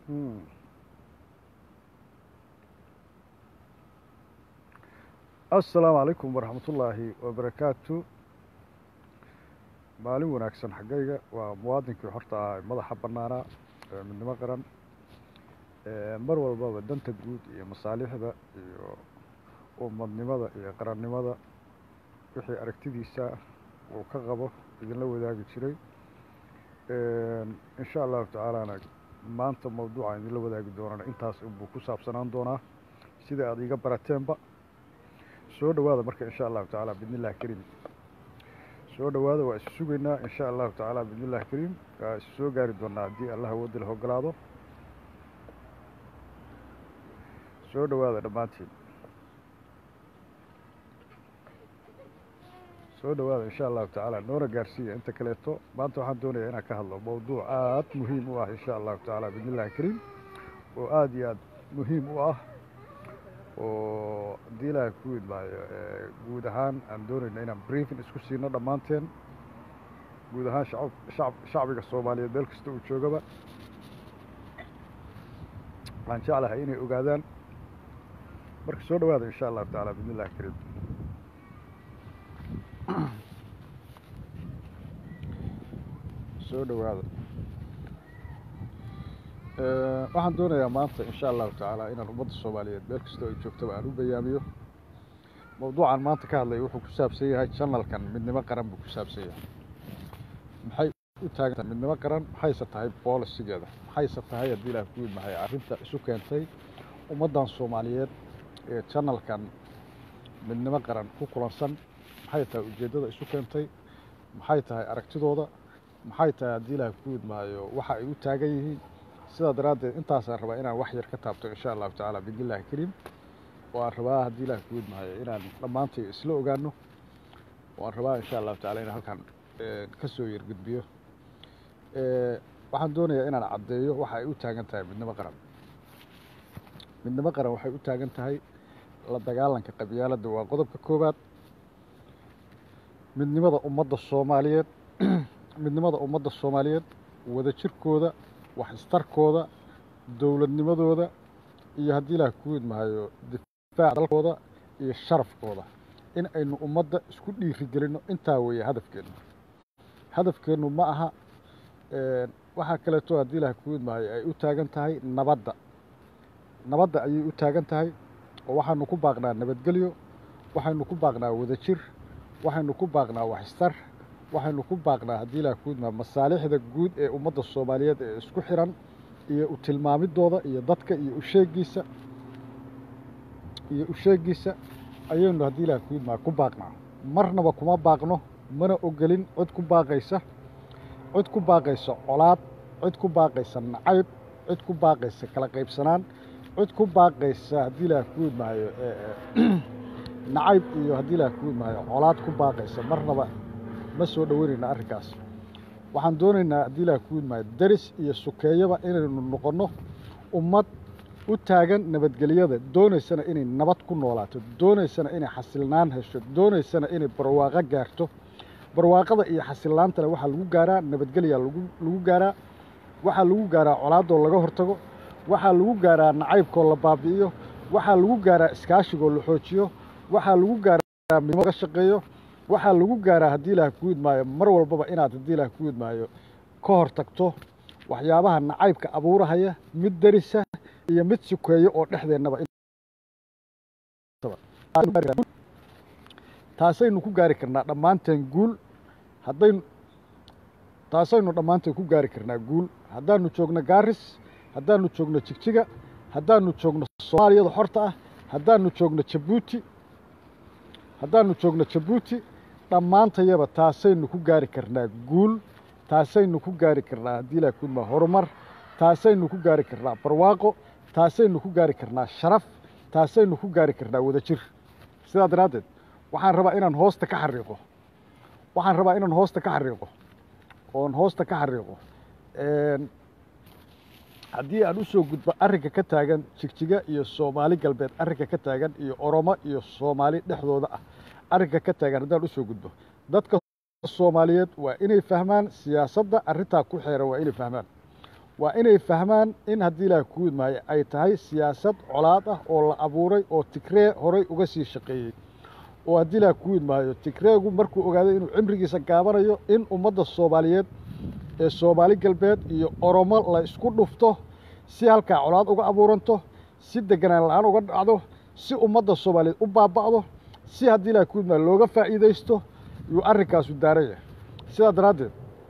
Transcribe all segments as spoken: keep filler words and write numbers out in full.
Hmm. Assalaamu calaykum waraxmatullaahi wabarakaatu. Maalin wanaagsan xaggayga waa muwaadinkii horta ah madaxa bannaanaa ee midnimo qaran ee mar walbaba danta guud iyo masaalixda iyo ummadnimada iyo qarannimada wixii aragtidiisa uu ka qabo idinla wadaagi jiray. insha allahu tacaalana maanta mawduuca idinla wadaagi doonana intaas unbuu ku saabsanaan doonaa sida aad iga barateenba. soo dhawaada marka insha allahu tacaala bidnillahi kariim. soo dhawaada waa isu sugaynaa insha allahu tacaala bidnillahi kariim. waa isu soo gaari doonaa haddii allah awoodda la ogolaado. soo dhawaada dhammaantiin. soo dhawaada insha allahu tacaala noona gaarsiiya inta kaleeto. maanta waxaan doonayaa inaan ka hadlo mawduuc aad muhiim u ah insha allahu tacaala bidnillahi kariim, oo aada iyo aad muhiim u ah, oo haddii ilaahay ku idmaayo guud ahaan aan doonayna inaan briefing isku siino dhammaanteen, guud ahaan shacab shacab shacbiga soomaaliyeed meel kasta uu joogaba. waxaan jeclahay inay ogaadaan. marka soo dhawaada insha allahu tacaala bidnillahi kariim. soo dhawaada. waxaan doonayaa maanta insha allahu tacaala inaan ummadda soomaaliyeed meel kastoo ay joogtaba aan u bayaamiyo. mawduucan maanta ka hadlaya wuxuu ku saabsan yahay janalkan midnimo qaran buu ku saabsan yahay. maxay u taagan tahay midnimo qaran? maxayse tahay boolisigeeda? maxayse tahay haddii ilaah ku idmahay arrinta isu keentay ummaddan soomaaliyeed ee janalkan midnimo qaran ku kulansan? maxay tahay ujeeddada isu keentay? maxay tahay aragtidooda? maxay tahay haddii ilaah ku idmaayo waxa ay u taagan yihiin? sidaa daraaddeed intaasaan rabaa inaan wax yar ka taabto insha allahu tacaala bidnillahi kariim. waan rabaa haddii ilaah ku idmaayo inaan dhammaantay isla ogaano. waan rabaa insha allahu tacala inaan halkan ka soo yargudbiyo. waxaan doonayaa inaan caddeeyo waxa ay u taagan tahay midnimo qaran. midnimo qaran waxay u taagan tahay la dagaalanka qabyaaladda waa qodobka koowaad. midnimada ummadda soomaaliyeed midnimada ummadda soomaaliyeed wadajirkooda, wax istarkooda, dowladnimadooda, iyo haddii ilaah ku idmahayo difaaca dalkooda iyo sharafkooda, in aynu ummadda isku dhiirigelinno. intaa weeye hadafkeennu. hadafkeennu ma aha waxaa kaleeto haddii ilaah ku idmahayo ay u taagan tahay nabadda. nabadda ayay u taagan tahay, oo waxaanu ku baaqnaa nabadgelyo, waxaynu ku baaqnaa wadajir, waxaynu ku baaqnaa wax istar, waxaynu ku baaqnaa haddii ilaah ku idmaa masaalixda guud ee ummadda soomaaliyeed ee isku xiran iyo u tilmaamidooda iyo dadka iyo usheegiisa iyo usheegiisa ayaynu haddii ilaah ku idmaa ku baaqnaa. marnaba kuma baaqno, mana ogolin cod ku baaqaysa cod ku baaqaysa colaad, cod ku baaqaysa nacayb, cod ku baaqaysa kala qaybsanaan, cod ku baaqaysa haddii ilaah ku idmaayo nacayb iyo haddii ilaah ku idmaayo colaad ku baaqaysa. marnaba ma soo dhaweynayna arrinkaas. waxaan doonaynaa haddii ilaah ku idmaayo deris iyo sukeeyaba inaynu noqonno ummad u taagan nabadgelyada, doonaysana inay nabad ku noolaato, doonaysana inay xasilnaan hesho, doonaysana inay barwaaqo gaarto. barwaaqada iyo xasillaantana waxaa lagu gaaraa nabadgelyaa lagu lagu gaaraa. waxaa lagu gaaraa colaadoo laga hortago, waxaa lagu gaaraa nacaybkoo la baabi'iyo, waxaa lagu gaaraa iskaashigoo la xoojiyo, waxaa lagu gaaraa midnimo laga shaqeeyo, waxaa lagu gaaraa haddii ilaah ku idmaayo mar walbaba inaad haddii ilaah ku idmaayo ka hor tagto waxyaabaha nacaybka abuurahaya, mid derisa iyo mid sukeeyo oo dhexdeennaba. taasaynu ku gaari karnaa dhammaanteen guul haddaynu taasaynu dhammaanteen ku gaari karnaa guul haddaanu joogno gaaris, haddaanu joogno jigjiga, haddaanu joogno soomaaliyada xorta ah, haddaanu joogno jabuuti haddaanu joogno jabuuti dhammaantayaba taasaynu ku gaari karnaa guul. taasaynu ku gaari karnaa haddii ilaah ku idmaa horumar. taasaynu ku gaari karnaa barwaaqo. taasaynu ku gaari karnaa sharaf. taasaynu ku gaari karnaa wadajir. sidaa daraaddeed waxaan rabaa inaan hoosta ka xariiqo waxaan rabaa inaan hoosta ka xariiqo oon hoosta ka xariiqo haddii aan u soo gudbo arrinka ka taagan jigjiga iyo soomaali galbeed, arrinka ka taagan iyo oromo iyo soomaali dhexdooda ah, arrinka ka taagan haddaan u soo gudbo, dadka soomaaliyeed waa inay fahmaan siyaasadda arrintaa ku xeeran. waa inay fahmaan waa inay fahmaan in haddii ilaahay kuu idmaayo ay tahay siyaasad colaad ah oo la abuuray oo tigree horay uga sii shaqeeyey oo haddii ilaahay kuu idmaayo tigreegu markuu ogaaday inuu cimrigiisa gaabanayo in ummadda soomaaliyeed ee soomaali galbeed iyo oromo la isku dhufto si halkaa colaad uga abuuranto si deganaan la-aan uga dhacdo si ummadda soomaaliyeed u baaba'do si haddii ilaahay kuu idmaayo looga faa'iidaysto yuu arrinkaasu daaran yahay sidaa daraaddeed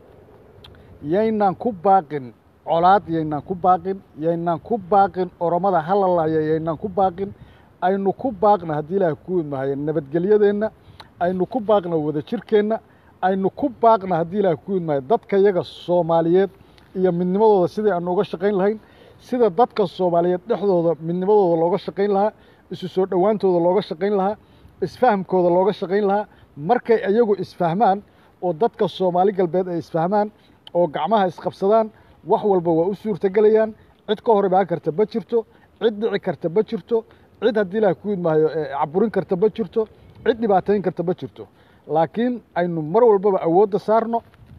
yaynaan ku baaqin colaad yaynaan ku baaqin yaynaan ku baaqin oromada halalaya yaynaan ku baaqin aynu ku baaqna haddii ilaahay kuu idmaayo nabadgelyadeenna aynu ku baaqna wadajirkeenna aynu ku baaqna haddii ilaahay kuu idmaayo dadka yaga soomaaliyeed iyo midnimadooda sidii aanu uga shaqayn lahayn sida dadka soomaaliyeed dhexdooda midnimadooda looga shaqayn lahaa isu soo dhowaantooda looga shaqayn lahaa isfahamkooda looga shaqayn lahaa markay iyagu isfahmaan oo dadka soomaali galbeed ay isfahmaan oo gacmaha isqabsadaan wax walba waa u suurtagelayaan cid ka hor imaan karta ma jirto cid dhici karta ma jirto cid haddii ilaahay kuu idmaayo caburin karta ma jirto cid dhibaatayn karta ma jirto laakiin aynu mar walbaba awoodda saarno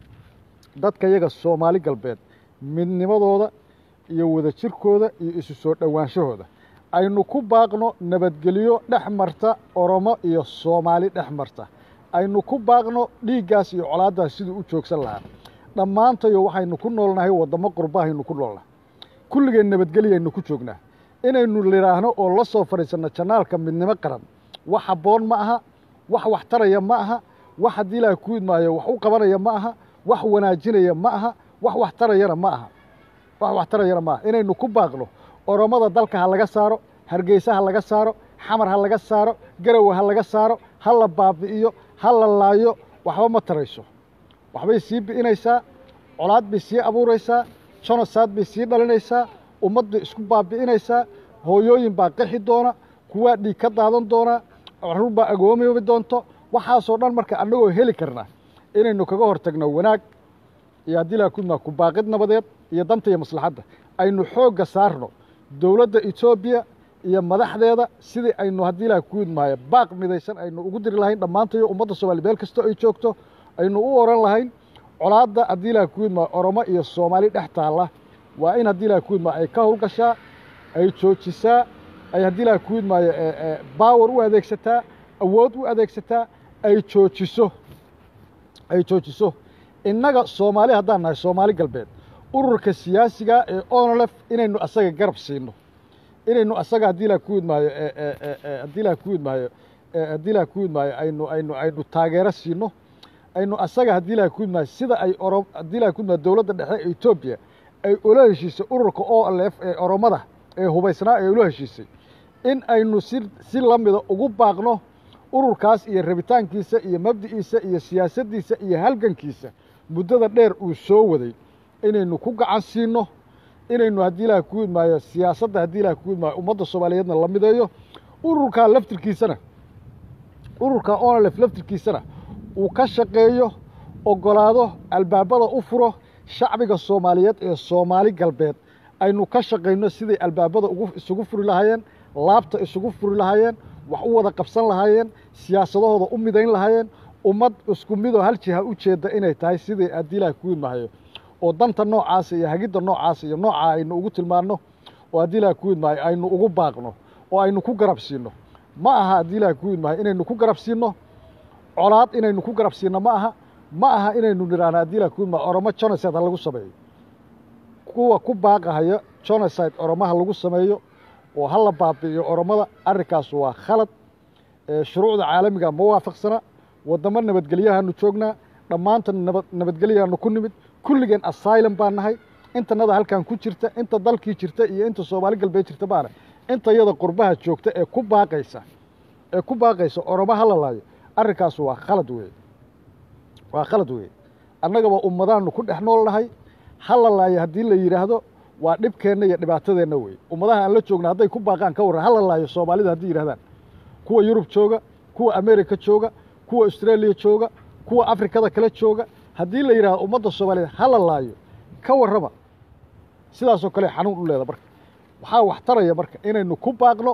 dadka yaga soomaali galbeed midnimadooda iyo wadajirkooda iyo isu soo dhowaanshahooda aynu ku baaqno nabadgelyo dhex marta oromo iyo soomaali dhex marta aynu ku baaqno dhiiggaas iyo colaaddaas siduu u joogsan lahaa dhammaantayo waxaynu ku noolnahay waddamo qurbahaynu ku noolnahay kulligeen nabadgelyaynu ku joognaa inaynu lidhaahno oo la soo fadhiisanno janaalka midnimo qaran wax habboon ma aha wax wax taraya ma aha wax haddii ilaahay kuu idmaayo wax u qabanaya ma aha wax wanaajinaya ma aha wax wax tarayana ma aha wax wax tarayana ma aha inaynu ku baaqno oromada dalka ha laga saaro hargeysa ha laga saaro xamar ha laga saaro garowe ha laga saaro ha la baabi'iyo ha la laayo waxba ma tarayso waxbay sii bi'inaysaa colaad bay sii abuuraysaa jonosaad bay sii dhalinaysaa ummadday isku baabi'inaysaa hooyooyin baa qixi doona kuwaa dhiig ka daadan doona carruur baa agoomi doonto waxaasoo dhan marka annagoo heli karna inaynu kaga hor tagno wanaag iyo haddii ilaahay kuu idmaayo ku baaqid nabadeed iyo danta iyo maslaxadda aynu xoogga saarno dowladda etoobiya iyo madaxdeeda sidii aynu haddii ilaahay kuu idmaayo baaq midaysan aynu ugu diri lahayn dhammaantayo ummadda soomaaliya meel kastoo ay joogto aynu u oran lahayn colaadda haddii ilaahay kuu idmaayo oromo iyo soomaali dhex taalla waa in haddii ilaahay kuu idmaayo ay ka howlgashaa ay joojisaa ay haddii ilaahay kuu idmaayo baawar u adeegsataa awood u adeegsataa ay joojiso ay joojiso innaga soomaali haddaan nahay soomaali galbeed ururka siyaasiga ee onolef inaynu asaga garab siino inaynu asaga haddii ilaahay kuu idmaayo haddii ilaahay kuu idmaayo haddii ilaahay kuu idmaayo aynu aynu aynu taageero siino aynu asaga haddii ilaahay kuu idmaayo sida ay oro haddii ilaahay kuu idmaayo dowladda dhexe ee etoobiya ay ula heshiisay ururka o l f ee oromada ee hubaysnaa ee ula heshiisay in aynu si si la mida ugu baaqno ururkaas iyo rabitaankiisa iyo mabdi'iisa iyo siyaasaddiisa iyo halgankiisa muddada dheer uu soo waday inaynu ku gacan siino inaynu haddii ilaahay kuu idmaayo siyaasadda haddii ilaahay kuu idmaayo ummadda soomaaliyeedna la mideeyo ururkaa laftirkiisana ururka onolef laftirkiisana uu ka shaqeeyo oggolaado albaabada u furo shacbiga soomaaliyeed ee soomaali galbeed aynu ka shaqayno siday albaabada ugu isugu furi lahaayeen laabta isugu furi lahaayeen wax u wada qabsan lahaayeen siyaasadahooda u midayn lahaayeen ummad isku midoo hal jiha u jeedda inay tahay sidai haddii ilaahay kuu idmaayo oo danta noocaasa iyo hagidda noocaasa iyo noocaa aynu ugu tilmaanno oo haddii ilaahay kuu idmaayo aynu ugu baaqno oo aynu ku garab siino ma aha haddii ilaahay kuu idmaayo inaynu ku garab siino colaad inaynu ku garab siino ma aha ma aha inaynu nidhaahno haddii ilaahay kuu idmaayo oromo jonoside ha lagu sameeyo kuwa ku baaqahaya jonoside oromaha lagu sameeyo oo ha la baabi'iyo oromada arrinkaas waa khalad shuruucda caalamiga ma waafaqsana waddamo nabadgelyahaanu joognaa dhammaantan nabad nabadgelyahaanu ku nimid kulligeen asylum baan nahay intanada halkan ku jirta inta dalkii jirta iyo inta soomaali galbeed jirta baana inta iyada qurbaha joogta ee ku baaqaysa ee ku baaqaysa oromo ha la laayo arrinkaas waa khalad weeye waa khalad weeye annagaba ummadaanu ku dhex nool nahay ha la laayo haddii la yidhaahdo waa dhibkeenna iyo dhibaatadeenna weeye ummadaha aan la joogna hadday ku baaqaan ka warran ha la laayo soomaalida haddii yidhahdaan kuwa yurub jooga kuwa america jooga kuwa australia jooga kuwa afrikada kale jooga haddii la yidhahdo ummadda soomaaliyeed ha la laayo ka warrama sidaasoo kale xanuun u leeda marka waxaa wax taraya marka inaynu ku baaqno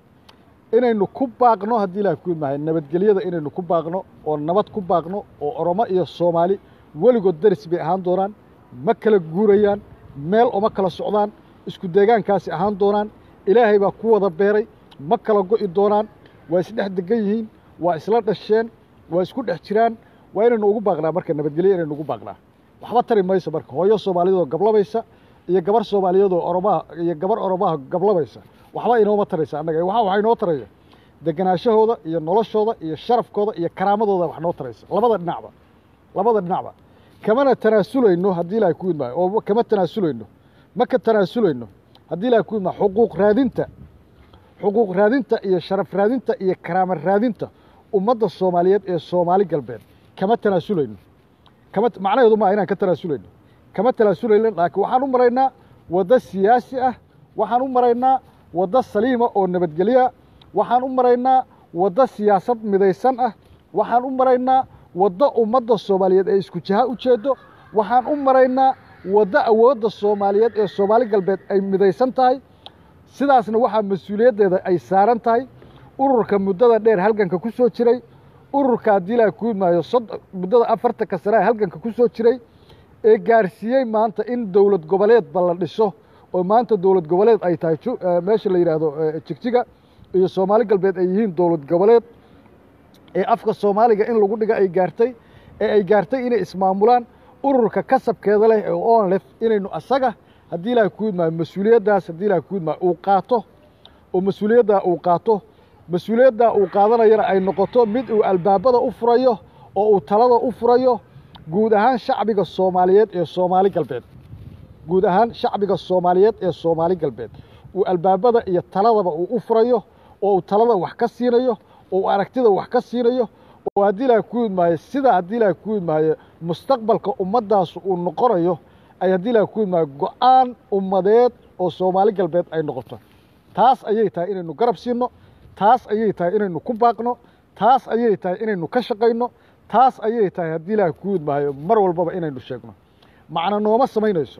inaynu ku baaqno haddii ilaahay kuu idmaayo nabadgelyada inaynu ku baaqno oo nabad ku baaqno oo oromo iyo soomaali weligood daris bay ahaan doonaan ma kala guurayaan meel uma kala socdaan isku deegaankaasi ahaan doonaan ilaahay baa ku wada beeray ma kala go'i doonaan waa isdhex degan yihiin waa isla dhasheen waa isku dhex jiraan waa inaynu ugu baaqnaa marka nabadgelyo inaynu ugu baaqnaa waxba tari mayso marka hooyo Soomaaliyeed oo gablabaysa iyo gabar Soomaaliyeed oo Oromaa iyo gabar Oromaa gablabaysa waxba inooma taraysa annaga waxa waxa inoo taraya deganaashahooda iyo noloshooda iyo sharafkooda iyo karaamadooda wax noo taraysa labada dhinacba labada dhinacba kamana tanaasulayno haddii ilaahay ku idmaayo oo kama tanaasulayno ma ka tanaasulayno haddii ilaahay ku idmaayo xuquuq raadinta xuquuq raadinta iyo sharaf raadinta iyo karaama raadinta ummadda Soomaaliyeed ee Soomaali galbeed kama tanaasulayno kama macnaheedu ma inaan ka tanaasulayno kama tanaasulayno laakiin waxaan u maraynaa waddo siyaasi ah waxaan u maraynaa waddo saliima oo nabadgelyo waxaan u maraynaa waddo siyaasad midaysan ah waxaan u maraynaa waddo ummadda Soomaaliyeed ee isku jiha u jeedo waxaan u maraynaa waddo awoodda Soomaaliyeed ee Soomaali galbeed ay midaysan tahay sidaasna waxa mas'uuliyaddeeda ay saaran tahay ururka muddada dheer halganka ku soo jiray ururka dilaa ku maayo muddada afartanka sano halganka ku soo jiray ee gaarsiiyay maanta in dawlad goboleed bal dhiso oo maanta dawlad goboleed ay tahay meesha la yiraahdo Jigjiga iyo Soomaali galbeed ay yihiin dawlad goboleed ee afka Soomaaliga in lagu dhiga ay gaartay ee ay gaartay inay ismaamulaan ururka kasabkeeda leh ee oon leh inaynu asaga haddii ilaahay ku idmaa mas'uuliyaddaas haddii ilaahay ku idmaa uu qaato oo mas'uuliyadda uu qaato mas'uuliyadda uu qaadanayana ay noqoto mid uu albaabada u furayo oo uu talada u furayo guud ahaan shacbiga Soomaaliyeed ee Soomaali galbeed guud ahaan shacbiga Soomaaliyeed ee Soomaali galbeed uu albaabada iyo taladaba uu u furayo oo uu talada wax ka siinayo oo aragtida wax ka siinayo oo haddii ilaahay ku idmaayo sida haddii ilaahay ku idmaayo mustaqbalka ummaddaas uu noqonayo ay haddii ilaahay ku idmaayo go'aan ummadeed oo Soomaali galbeed ay noqoto taas ayay tahay inaynu garab siino taas ayay tahay inaynu ku baaqno taas ayay tahay inaynu ka shaqayno taas ayay tahay haddii ilaahay ku idmaayo mar walbaba inaynu sheegno macna nooma samaynayso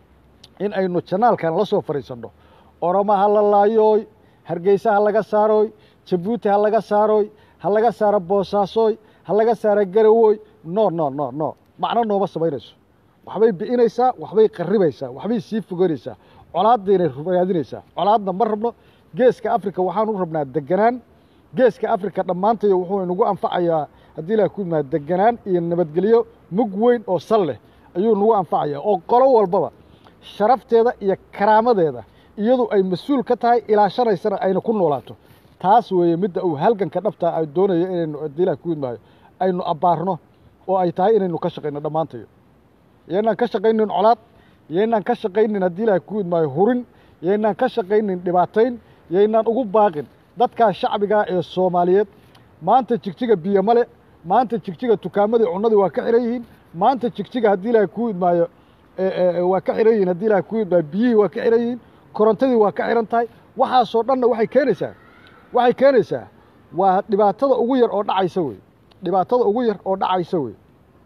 in aynu janaalkan la soo fariisanno Oromo ha la laayooy Hargeysa ha laga saaroy Jabuuti ha laga saaroy ha laga saaro Boosaasoy ha laga saaro Garowoy no no no no macna nooma samaynayso waxbay bi'inaysaa waxbay qarribaysaa waxbay sii fogeynaysaa colaaddeena rubaadinaysaa colaadna ma rabno geeska Afrika waxaan u rabnaa deganaan geeska Afrika dhamaantay wuxuu inagu anfacayaa haddii ilaahay ku idmaa deganaan iyo nabadgelyo mug weyn oo sal leh ayuu nagu anfacayaa oo qolo walbaba sharafteeda iyo karaamadeeda iyadu ay mas'uul ka tahay ilaashanaysana ayna ku noolaato taas weeye midda uu halganka dhabta ay doonayo inaynu haddii ilaahay ku idmaayo aynu abbaarno oo ay tahay inaynu ka shaqayno dhamaantay yeynaan ka shaqaynin colaad yeynaan ka shaqaynin haddii ilaahay ku idmaayo hurin yeynaan ka shaqaynin dhibaatayn yeynaan ugu baaqin dadka shacbiga ee Soomaaliyeed maanta Jigjiga biyo male maanta Jigjiga tukaamadii cunadii waa ka xiran yihiin maanta Jigjiga haddii ilaahay ku idmaayo ee waa ka xiran yihiin haddii ilaahay ku idmaayo biyihii waa ka xiran yihiin korontadii waa ka xiran tahay waxaasoo dhanna waxay keenaysaa waxay keenaysaa waa dhibaatada ugu yar oo dhacaysa wey dhibaatada ugu yar oo dhacaysa wey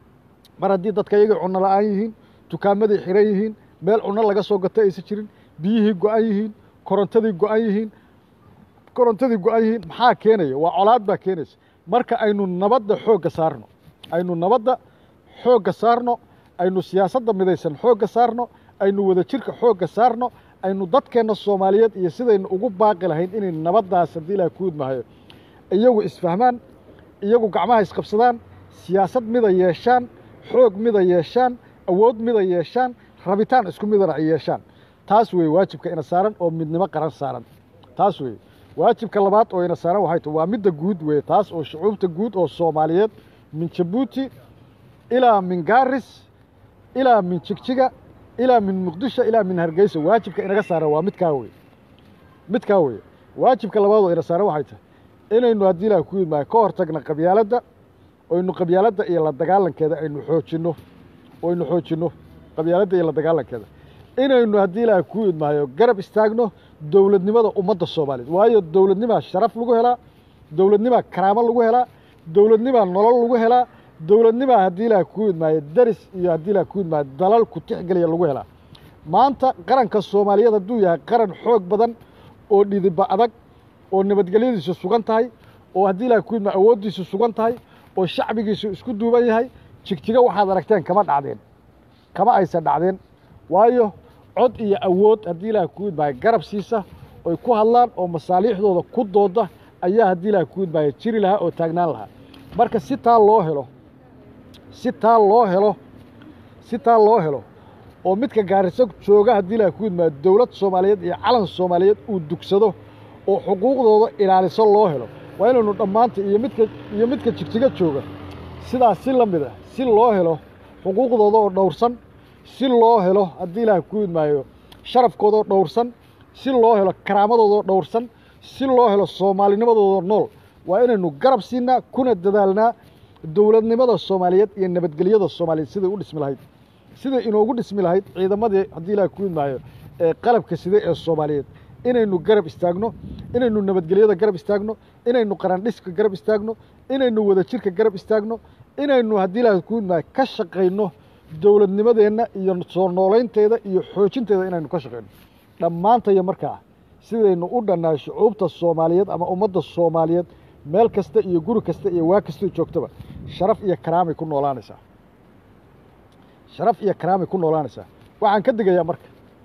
mar haddii dadka iyaga cunno la'aan yihiin tukaamadii xiran yihiin meel cunno laga soo gato aysan jirin biyihii go'an yihiin korontadii go'an yihiin korontadii go'an yihiin maxaa keenaya waa colaad baa keenaysa marka aynu nabadda xoogga saarno aynu nabadda xoogga saarno aynu siyaasadda midaysan xoogga saarno aynu wadajirka xoogga saarno aynu dadkeenna Soomaaliyeed iyo sidaynu ugu baaqi lahayn inay nabaddaas haddii ilaahay ku idmaayo iyagu isfahmaan iyagu gacmaha isqabsadaan siyaasad mida yeeshaan xoog mida yeeshaan awood mida yeeshaan rabitaan isku midana ay yeeshaan taas weeye waajibka ina saaran oo midnimo qaran saaran taas weeye waajibka labaad oo ina saaran waxay tahay waa midda guud weeye taas oo shucuubta guud oo Soomaaliyeed min Jabuuti ilaa min Gaaris ilaa min Jigjiga ilaa min Muqdisho ilaa min Hargeysa waajibka inaga saaran waa midkaa weeye midkaa weeye waajibka labaad oo ina saaran waxay tahay inaynu haddii ilaahay ku idmaayo ka hortagna qabyaaladda oynu qabyaaladda iyo la dagaalankeeda aynu xoojinno oynu xoojinno qabyaaladda iyo la dagaalankeeda inaynu haddii ilaahay ku idmaayo garab istaagno dawladnimada ummadda Soomaaliyeed waayo dawladnimaa sharaf lagu helaa dawladnimaa karaamo lagu helaa dawladnimaa nolol lagu helaa dawladnimaa haddii ilaahay ku idmaayo daris iyo haddii ilaahay ku idmaayo dalal ku tixgeliya lagu helaa maanta qaranka Soomaaliyeed hadduu yahay qaran xoog badan oo dhidiba adag oo nabadgelyadiisu sugan tahay oo haddii ilaahay ku idmaayo awooddiisu sugan tahay oo shacbigiisu isku duuban yahay Jigjiga waxaad aragteen kama dhacdeen kama aysan dhacdeen waayo cod iyo awood haddii ilaahay ku idmaayo garab siisa oy ku hadlaan oo masaaliixdooda ku dooda ayaa haddii ilaahay ku idmaayo jiri lahaa oo taagnaan lahaa marka si taa loo helo si taa loo helo si taa loo helo oo midka Gaarisa jooga haddii ilaahay ku idmaayo dawlad Soomaaliyeed iyo calan Soomaaliyeed uu dugsado oo xuquuqdooda ilaaliso loo helo waa inaynu dhammaanta iyo midka iyo midka jigjiga jooga sidaas si lamid ah si loo helo xuquuqdooda oo dhowrsan si loo helo haddii ilaahay ku idmaayo sharafkooda oo dhowrsan si loo helo karaamadooda oo dhowrsan si loo helo Soomaalinimadooda nool waa inaynu garab siinaa kuna dadaalnaa dawladnimada Soomaaliyeed iyo nabadgelyada Soomaaliyeed sidii u dhismi lahayd sidii inoogu dhismi lahayd ciidamadii haddii ilaahay ku idmaayo ee qalabka sida ee Soomaaliyeed inaynu garab istaagno inaynu nabadgelyada garab istaagno inaynu qaran dhiska garab istaagno inaynu wada jirka garab istaagno inaynu haddii ilaahay ku idmaayo ka shaqayno dawladnimadeenna iyo soo nooleynteeda iyo xoojinteeda inaynu ka shaqayno dhammaantaya markaa sidaynu u dhannaa shucuubta Soomaaliyeed ama ummadda Soomaaliyeed meel kasta iyo guri kasta iyo waa kasta joogtaba sharaf iyo karaamay ku noolaanaysaa sharaf iyo karaamay ku noolaanaysaa waxaan ka digayaa marka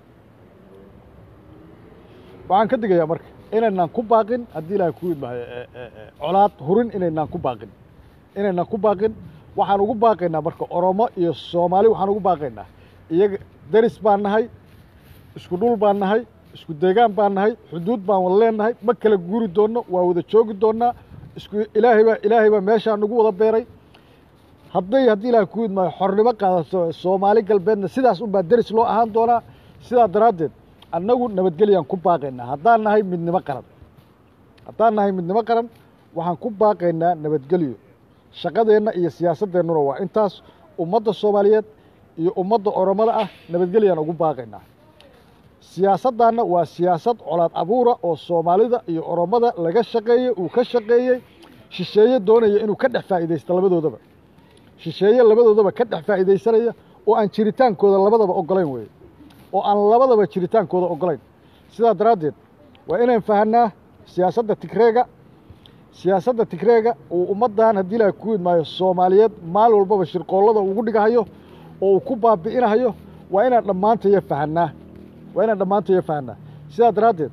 waxaan ka digayaa marka inaynaan ku baaqin haddii ilaahay ku idmaayo colaad hurin inaynaan ku baaqin inaynaan ku baaqin waxaan ugu baaqaynaa marka Oromo iyo Soomaali waxaan ugu baaqaynaa iyaga daris baan nahay isku dhul baan nahay isku deegaan baan nahay xuduud baan wada leenahay ma kala guuri doonno waa wada joogi doonnaa isku ilaahay baa ilaahay baa meeshaan nagu wada beeray hadday haddii ilaahay ku idmaayo xornimo qaadato Soomaali galbeedna sidaas unbaa daris loo ahaan doonaa sidaa daraaddeed annagu nabadgelyaan ku baaqaynaa haddaan nahay midnimo qaran haddaan nahay midnimo qaran waxaan ku baaqaynaa nabadgelyo shaqadeenna iyo siyaasadeennuna waa intaas ummadda Soomaaliyeed iyo ummadda Oromada ah nabadgelyaan ugu baaqaynaa siyaasaddaanna waa siyaasad colaad abuura oo Soomaalida iyo Oromada laga shaqeeyey uu ka shaqeeyey shisheeye doonaya inuu ka dhex faa'iidaysto labadoodaba shisheeye labadoodaba ka dhex faa'iidaysanaya oo aan jiritaankooda labadaba ogolayn weeye oo aan labadaba jiritaankooda ogolayn sidaa daraaddeed waa inaan fahanaa siyaasadda Tigreega siyaasadda Tigreega uu ummaddan haddii ilaahay ku idmaayo Soomaaliyeed maal walbaba shirqoollada ugu dhigahayo oo uu ku baabi'inahayo waa inaan dhammaantaya fahanaa waa inaan dhammaantaya fahanaa sidaa daraaddeed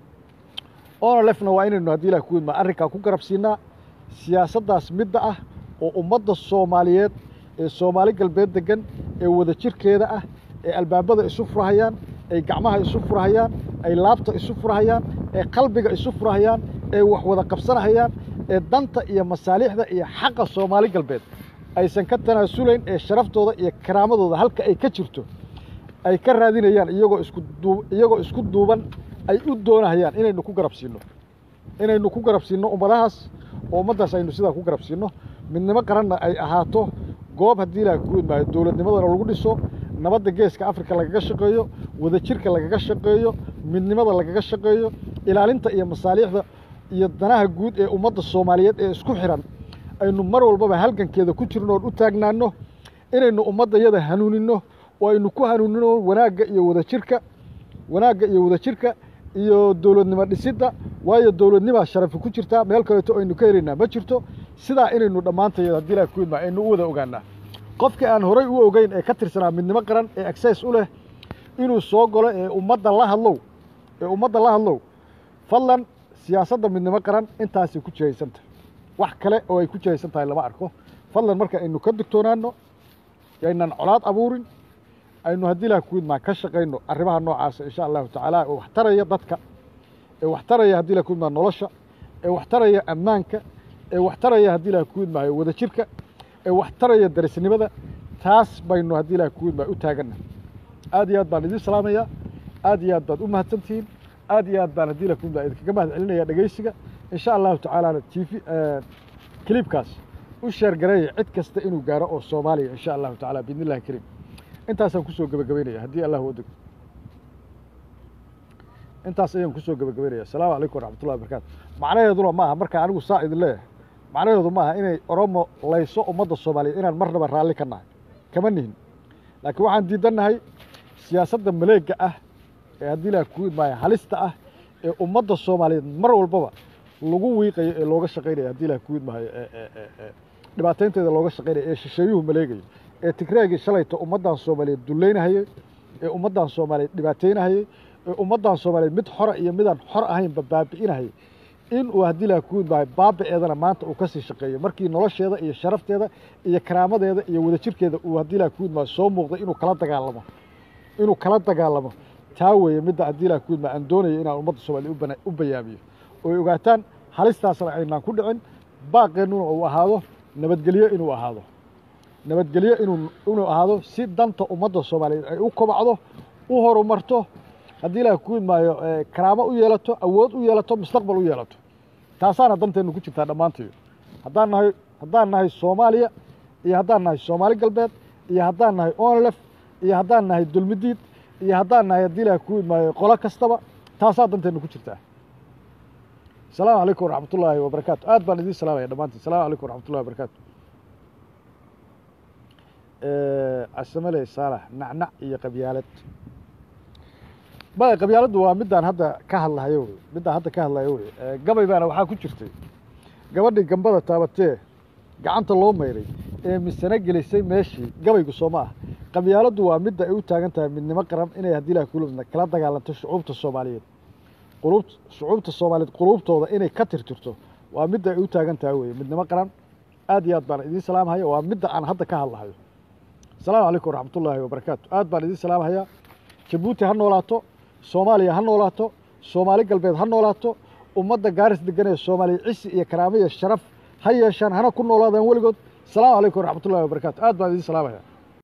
oona lefna waa inaynu haddii ilaahay ku idmaayo arrinkaa ku garab siinaa siyaasaddaas midda ah oo ummadda Soomaaliyeed ee Soomaali galbeed degan ee wada jirkeeda ah ee albaabada isu furahayaan ay gacmaha isu furahayaan ay laabta isu furahayaan ee qalbiga isu furahayaan ee wax wada qabsanahayaan ee danta iyo masaaliixda iyo xaqa Soomaali galbeed aysan ka tanaasulayn ee sharaftooda iyo karaamadooda halka ay ka jirto ay ka raadinayaan iyagoo isku duub iyagoo isku duuban ay u doonayaan inaynu ku garab siino inaynu ku garab siino ummadahaas oo ummadaas aynu sidaa ku garab siino midnimo qaranna ay ahaato goob haddii ilaahay ku idmaayo dawladnimadana lagu dhiso nabadda geeska Afrika lagaga shaqeeyo wada jirka lagaga shaqeeyo midnimada lagaga shaqeeyo ilaalinta iyo masaaliixda iyo danaha guud ee ummadda Soomaaliyeed ee isku xiran aynu mar walbaba halgankeeda ku jirno oo u taagnaano inaynu ummadayada hanuunino oo aynu ku hanuunino wanaagga iyo wada jirka wanaagga iyo wada jirka iyo dawladnimo dhisidda waayo dawladnimo sharaf ku jirta meel kale oo aynu ka helinaa ma jirto sidaa inaynu dhammaantayada haddii ilaahay ku idmaayo aynu u wada ogaanaa qofkii aan horay u ogeyn ee ka tirsanaa midnimo qaran ee access u leh inuu soo galo ee ummadda la hadlow ee ummadda la hadlow fadlan siyaasadda midnimo qaran intaasay ku jihaysan tahay wax kale oo ay ku jihaysan tahay lama arko fadlan marka aynu ka digtoonaano yaynaan colaad abuurin aynu haddii ilaahay ku idmaayo ka shaqayno arrimaha noocaasa insha allahu tacaala oo wax taraya dadka ee wax taraya haddii ilaahay ku idmaayo nolosha ee wax taraya ammaanka ee wax taraya haddii ilaahay ku idmaayo wada jirka ee wax taraya darisnimada taas baynu haddii ilaahay ku idmaayo u taaganna aad iyo aad baan idin salaamayaa aad iyo aad baad u mahadsantihiin aad iyo aad baan haddii ilaahay ku idmaayo idinkaga mahad celinaya dhegeysiga insha allahu tacaala tv clipkaas u sheer gareeya cid kasta inuu gaaro oo Soomaaliya insha allahu tacaala biidnillahi kariim intaasaan kusoo gabagabeynaya haddii allah u dego intaas ayaan kusoo gabagabeynaya asalaamu calaykum waraxmatullahi wabarakaatu macnaheeduna maaha marka anigu saa idin leeyahay macnaheedu maaha inay Oromo layso ummadda Soomaaliyeed inaan marnaba raalli ka nahay kama nihin laakiin waxaan diidannahay siyaasadda maleega ah ee haddii ilaahay ku idmaayo halista ah ee ummadda Soomaaliyeed mar walbaba lagu wiiqayo ee looga shaqeynayo haddii ilaahay ku idmaayo dhibaataynteeda looga shaqeynayo ee shisheeyuhu maleegayo ee Tigreegi shalayto ummaddan Soomaaliyeed duleynahayay ee ummaddan Soomaaliyeed dhibaataynayay ee ummaddan Soomaaliyeed mid xor iyo midaan xor ahayn baabi'inayay in uu hadii la ku baay baabi'eedana maanta uu ka sii shaqeeyo markii nolosheeda iyo sharafteeda iyo karaamadeeda iyo wadajirkeeda uu hadii la ku baay soo muuqday inuu kala dagaalamo inuu kala dagaalamo taa weeye midda hadii la ku baay aan doonayo inaan ummadda Soomaaliyeed u bayaamiyo oo ay ogaataan halistaasna aynaan ku dhicin baaqeennuna uu ahaado nabadgelyo inuu ahaado nabadgelyo inuu inuu ahaado si danta ummadda Soomaaliyeed ay u kobacdo u horumarto haddii la ku maayo karaamo u yeelato awood u yeelato mustaqbal u yeelato taasaana danteenu ku jirtaa dhamaantii haddaan nahay haddaan nahay Soomaaliya iyo haddaan nahay Soomaali galbeed iyo haddaan nahay onlef iyo haddaan nahay dulmidiid iyo haddaan nahay haddii la ku maayo qolo kastaba taasaa danteenu ku jirtaa السلام عليكم ورحمة الله وبركاته آد بان إذن السلام يا دمانتي السلام عليكم ورحمة الله وبركاته السمالي صالح نعنع إيا قبيالات بقى قبيالات دوا مدان هذا كهل الله يوري مدان هذا كهل الله يوري قبل بانا وحا كنت شفتي قبل دي قنبضة تابتيه قعنت الله ميري مستنق ليسي ماشي قبل يقول صوماه قبيالات دوا مدان ايو تاقنتها من مقرم إنا يهدي لها كلهم كلام دقالان تشعوبة الصوماليين قلوب شعوبة الصومالية قلوبتooda inay ka tirtirto waa mid ay u taagan tahay weey midnimo qaran aad iyo aad baan idin salaam hayo waa mid aan hadda ka hadlahayo salaamu calaykum waraxmatullaahi wabarakaatu aad baan idin salaam hayaa Jabuuti ha noolaato Soomaaliya ha noolaato Soomaali galbeed ha noolaato ummadda gaaris degan ee Soomaaliya cisi iyo karaamo iyo sharaf ha yeeshaan hana ku noolaadaan weligood salaamu calaykum waraxmatullaahi wabarakaatu aad baan idin salaam hayaa